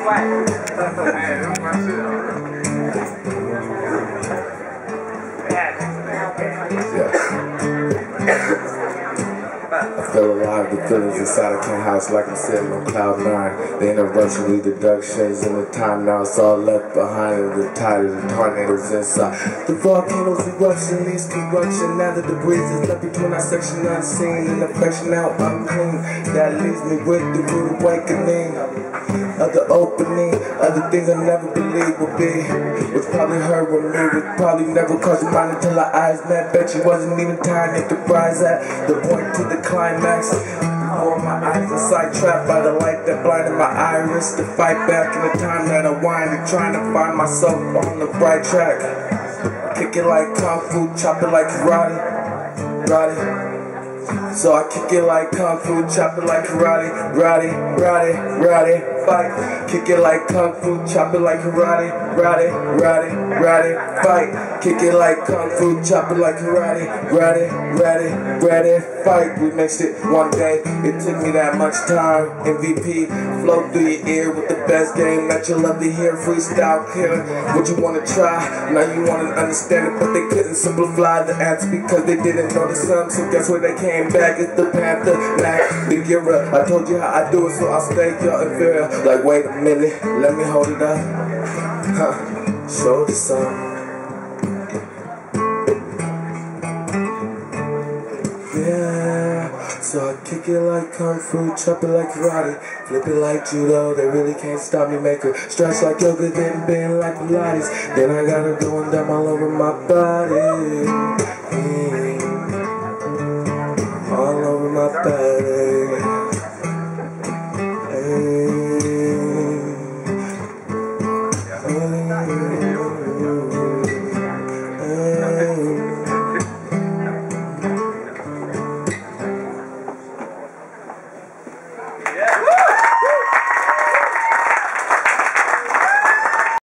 I feel alive, the feelings inside I can't house like I'm sitting on cloud nine. The interruption, lead the dark shades in the time now it's all left behind. And the tide of the tornadoes inside. The volcanoes eruption leaves corruption. Now the debris is left between our section unseen and affection out unclean. That leaves me with the rude awakening of the opening, other things I never believed would be. Was probably her with me, would probably never cross your mind until our eyes met. Bet you wasn't even tired yet to rise at the point to the climax. All my eyes are sidetracked by the light that blinded my iris. To fight back in the time that I winded, trying to find myself on the right track. Kick it like kung fu, chop it like karate. So I kick it like kung fu, chop it like karate, fight. Kick it like kung fu, chop it like karate, fight. Kick it like kung fu, chop it like karate, fight. We mixed it one day, it took me that much time. MVP, flow through your ear with the best game that you'll ever hear. Freestyle killer, what you wanna try? Now you wanna understand it, but they couldn't simplify the answer because they didn't know the sum. So guess where they came back? It's the Panther, Mac, the Gira. I told you how I do it, so I'll stay your inferior. Like, wait a minute, let me hold it up. Show the sun. Yeah, so I kick it like kung fu, chop it like karate, flip it like judo. They really can't stop me. Make a stretch like yoga, then bend like Pilates. Then I gotta go and down all over my body. All over my body. Hey.